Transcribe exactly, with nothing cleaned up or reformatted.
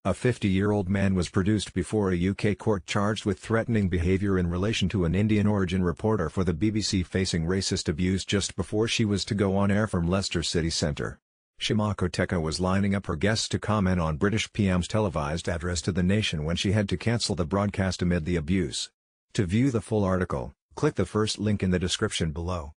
A fifty-year-old man was produced before a U K court charged with threatening behaviour in relation to an Indian-origin reporter for the B B C facing racist abuse just before she was to go on air from Leicester city centre. Shima Koteka was lining up her guests to comment on British P M's televised address to the nation when she had to cancel the broadcast amid the abuse. To view the full article, click the first link in the description below.